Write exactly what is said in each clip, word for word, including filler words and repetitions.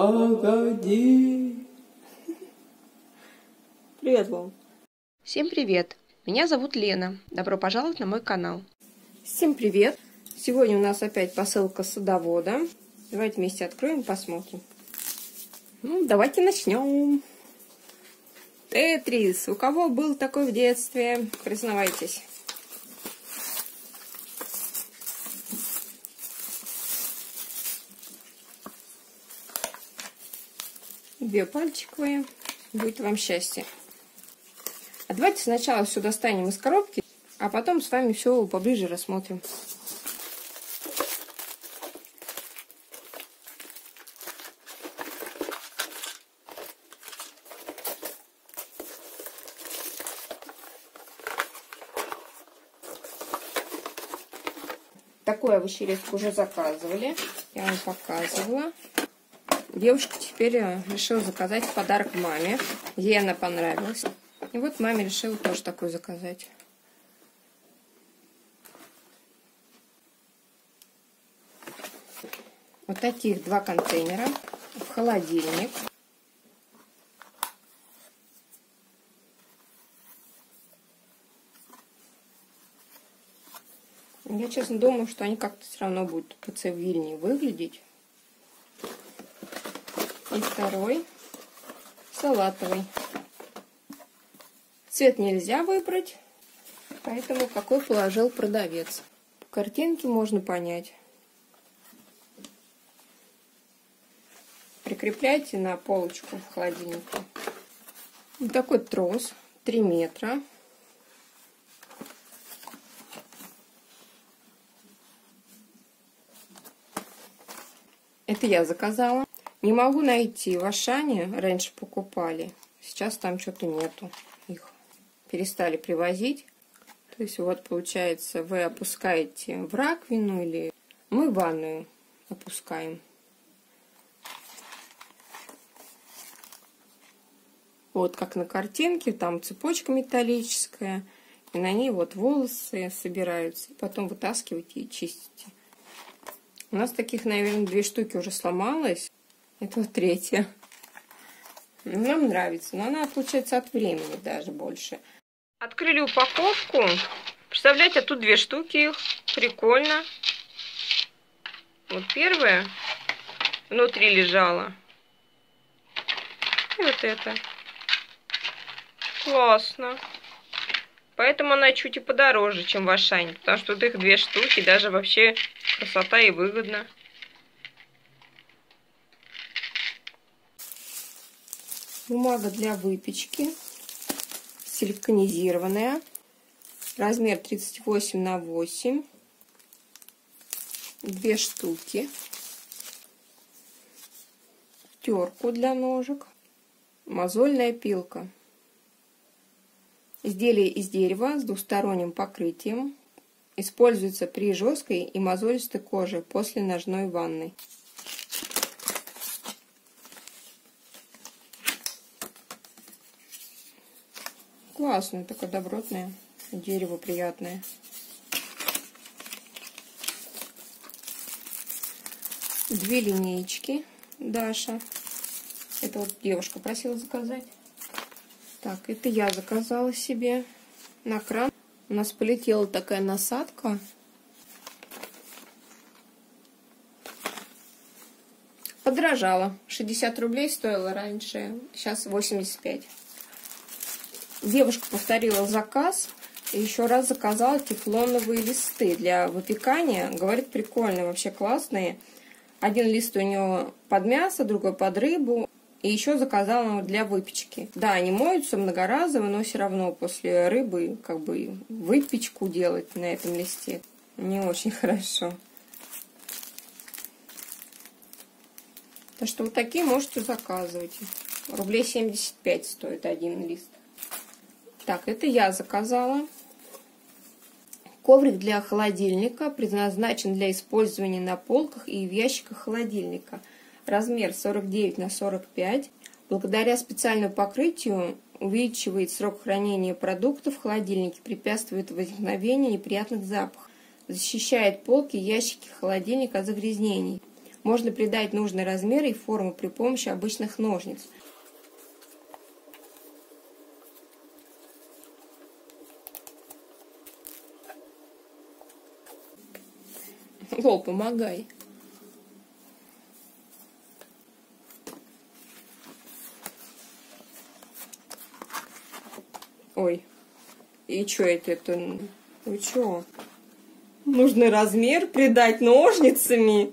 Погоди. Привет, Вов. Всем привет! Меня зовут Лена. Добро пожаловать на мой канал. Всем привет! Сегодня у нас опять посылка садовода. Давайте вместе откроем и посмотрим. Ну, давайте начнем. Тетрис. У кого был такой в детстве? Признавайтесь. Две пальчиковые. Будет вам счастье. А давайте сначала все достанем из коробки, а потом с вами все поближе рассмотрим. Такую овощерезку уже заказывали. Я вам показывала. Девушка теперь решила заказать подарок маме. Ей она понравилась. И вот маме решила тоже такую заказать. Вот таких два контейнера в холодильник. Я, честно, думаю, что они как-то все равно будут поцивильнее выглядеть. И второй салатовый. Цвет нельзя выбрать, поэтому какой положил продавец. По картинке можно понять. Прикрепляйте на полочку в холодильнике. Вот такой трос, три метра. Это я заказала. Не могу найти в Ашане, раньше покупали, сейчас там что-то нету, их перестали привозить. То есть вот получается, вы опускаете в раковину или мы в ванную опускаем. Вот как на картинке, там цепочка металлическая, и на ней вот волосы собираются, и потом вытаскиваете и чистите. У нас таких, наверное, две штуки уже сломалось. Это вот третья. Нам нравится, но она отличается от времени даже больше. Открыли упаковку. Представляете, тут две штуки их. Прикольно. Вот первая внутри лежала. И вот это. Классно. Поэтому она чуть и подороже, чем в Ашане. Потому что тут их две штуки. Даже вообще красота и выгодно. Бумага для выпечки, силиконизированная, размер тридцать восемь на восемь, две штуки, терку для ножек, мозольная пилка. Изделие из дерева с двухсторонним покрытием, используется при жесткой и мозолистой коже после ножной ванны. Классное, такое добротное, дерево приятное. Две линеечки Даша. Это вот девушка просила заказать. Так, это я заказала себе на кран. У нас полетела такая насадка. Подорожала. шестьдесят рублей стоила раньше, сейчас восемьдесят пять. Девушка повторила заказ и еще раз заказала тефлоновые листы для выпекания. Говорит, прикольные, вообще классные. Один лист у нее под мясо, другой под рыбу. И еще заказала для выпечки. Да, они моются многоразово, но все равно после рыбы как бы выпечку делать на этом листе не очень хорошо. Так что вот такие можете заказывать. Рублей семьдесят пять стоит один лист. Так, это я заказала. Коврик для холодильника предназначен для использования на полках и в ящиках холодильника. Размер сорок девять на сорок пять. Благодаря специальному покрытию увеличивает срок хранения продуктов в холодильнике, препятствует возникновению неприятных запахов, защищает полки и ящики холодильника от загрязнений. Можно придать нужный размер и форму при помощи обычных ножниц. Лол, помогай. Ой, и что это? это? Вы что? Нужный размер придать ножницами?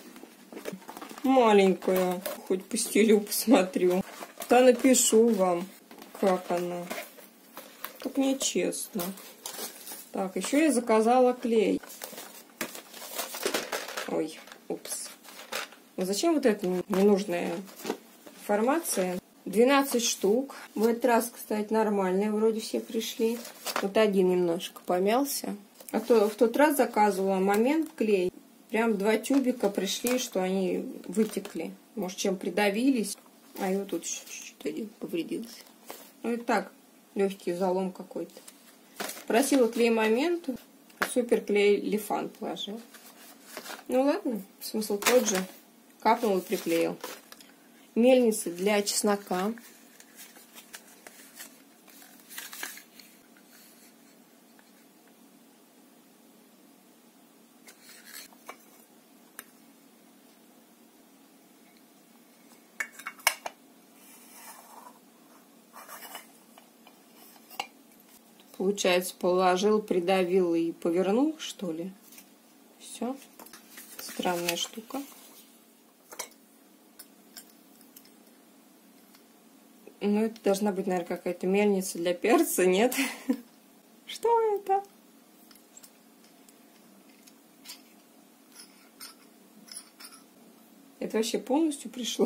Маленькая. Хоть постелю, посмотрю. Да напишу вам, как она. Так нечестно. Так, еще я заказала клей. Ой, упс. Ну зачем вот эта ненужная информация? двенадцать штук. В этот раз, кстати, нормальные вроде все пришли. Вот один немножко помялся. А то в тот раз заказывала момент клей. Прям два тюбика пришли, что они вытекли. Может, чем придавились. А и вот тут чуть-чуть один повредился. Ну и так, легкий залом какой-то. Просила клей момент. Супер клей Лифан положил. Ну ладно, смысл тот же. Капнул и приклеил. Мельница для чеснока. Получается, положил, придавил и повернул, что ли? Все. Странная штука. Ну, это должна быть, наверное, какая-то мельница для перца, нет? Что это? Это вообще полностью пришло?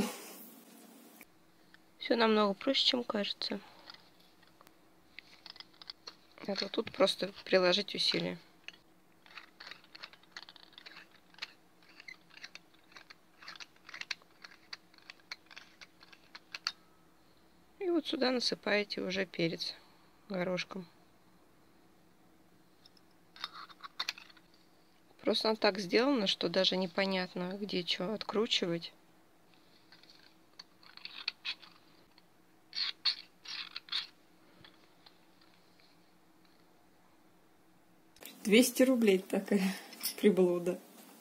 Все намного проще, чем кажется. Это тут просто приложить усилия. И вот сюда насыпаете уже перец горошком. Просто она так сделана, что даже непонятно, где что откручивать. двести рублей такая приблуда.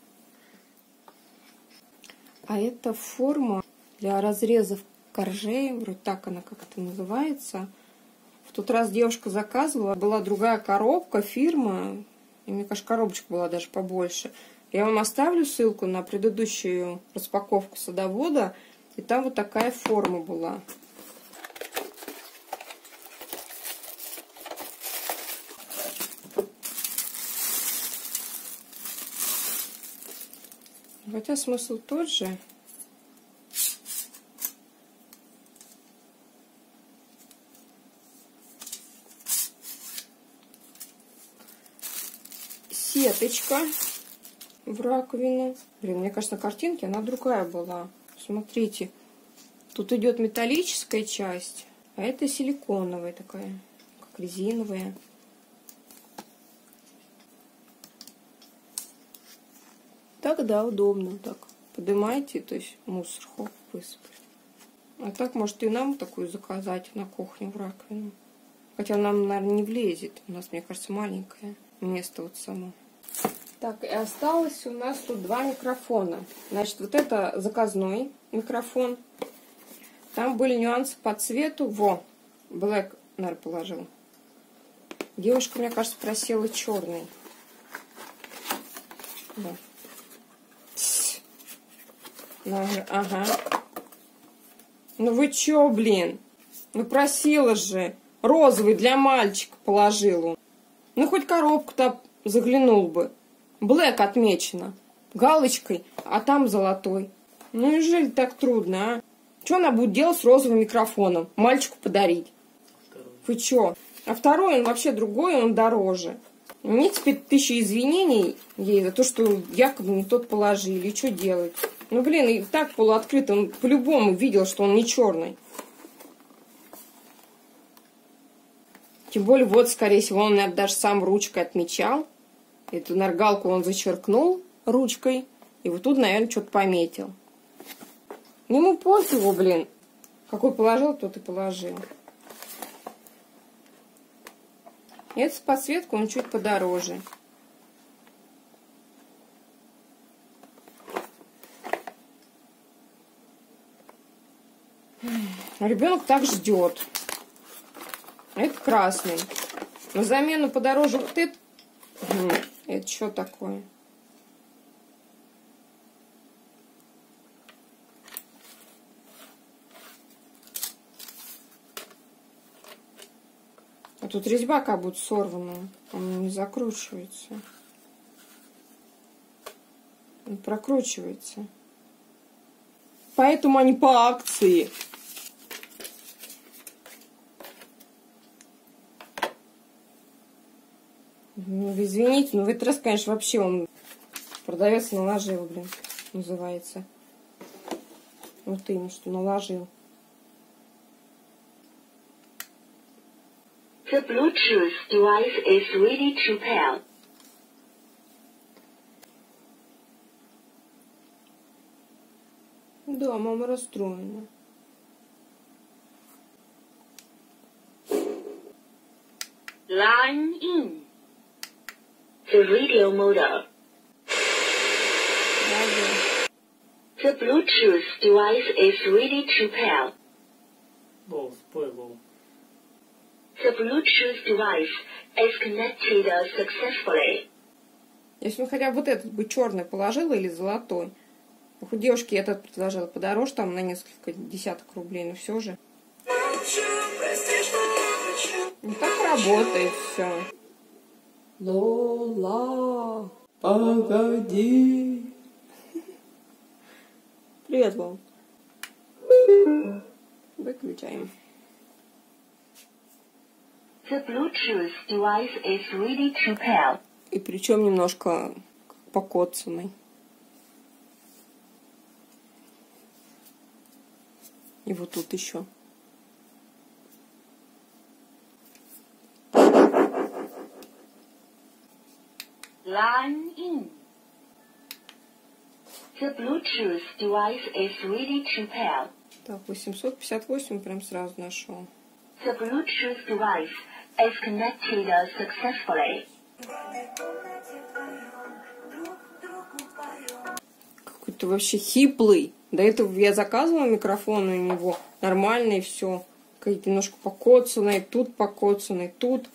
А это форма для разрезов коржей, вроде так она как-то называется. В тот раз девушка заказывала, была другая коробка, фирма, и мне кажется, коробочка была даже побольше. Я вам оставлю ссылку на предыдущую распаковку садовода, и там вот такая форма была. Хотя смысл тот же. Сеточка в раковину. Блин, мне кажется, на картинке она другая была. Смотрите, тут идет металлическая часть, а это силиконовая такая, как резиновая. Так, да, удобно. Так, поднимаете, то есть мусор хоп, высыпали. А так, может, и нам такую заказать на кухню в раковину. Хотя нам, наверное, не влезет. У нас, мне кажется, маленькое место вот само. Так, и осталось у нас тут два микрофона. Значит, вот это заказной микрофон. Там были нюансы по цвету. Во, Black, наверное, положил. Девушка, мне кажется, просила черный. Да. Ага. Ну вы чё, блин? Ну просила же. Розовый для мальчика положил. Ну хоть коробку-то заглянул бы. Блэк отмечено. Галочкой, а там золотой. Ну неужели так трудно, а? Что она будет делать с розовым микрофоном? Мальчику подарить. Второй. Вы чё? А второй, он вообще другой, он дороже. Мне теперь тысяча извинений ей за то, что якобы не тот положили. И что делать? Ну, блин, и так полуоткрыто. Он по-любому видел, что он не черный. Тем более, вот, скорее всего, он, наверное, даже сам ручкой отмечал. Эту наргалку он зачеркнул ручкой. И вот тут, наверное, что-то пометил. Ему пофигу, блин. Какой положил, тот и положил. И эту подсветку он чуть подороже. Ребенок так ждет. Это красный. На замену подороже вот это. Это что такое? А тут резьба как будто сорванная. Она не закручивается. Он прокручивается. Поэтому они по акции. Ну, извините, но в этот раз, конечно, вообще он продавец наложил, блин, называется. Вот именно, что наложил. The Bluetooth device is ready to pair. Да, мама расстроена. Line in. The radio model. The Bluetooth device is ready to pair. О, спойло. The Bluetooth device is connected successfully. Если он хотя бы вот этот бы черный положила или золотой. У девушки этот предложила подороже, там на несколько десяток рублей, но все же. Не так работает все. Лола, погоди. Привет, Лол. Выключаем. The Bluetooth device is ready to pair. И причем немножко покоцанный. И вот тут еще. Line in. The Bluetooth device is ready to pair. Так, восемьсот пятьдесят восемь прям сразу нашел. The Bluetooth device is connected successfully. Какой-то вообще хиплый. До этого я заказывала микрофон у него. Нормальный все. Какие-то немножко покоцанные. Тут покоцанные. Тут.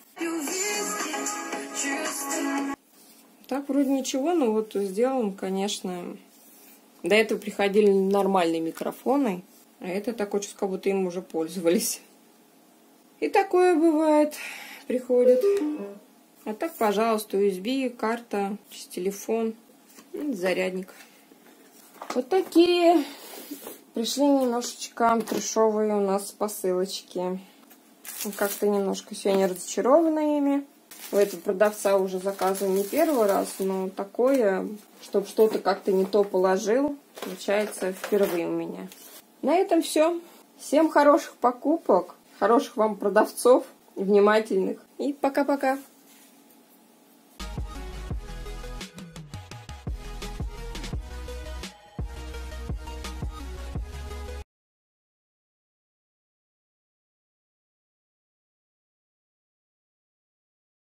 Так вроде ничего, но вот сделан, конечно. До этого приходили нормальные микрофоны. А это такой, что как будто им уже пользовались. И такое бывает. Приходит. А так, пожалуйста, ю эс би, карта, телефон, зарядник. Вот такие пришли немножечко трешовые у нас посылочки. Как-то немножко сегодня разочарована ими. У этого продавца уже заказываю не первый раз, но такое, чтобы что-то как-то не то положил, получается впервые у меня. На этом все. Всем хороших покупок, хороших вам продавцов, внимательных. И пока-пока.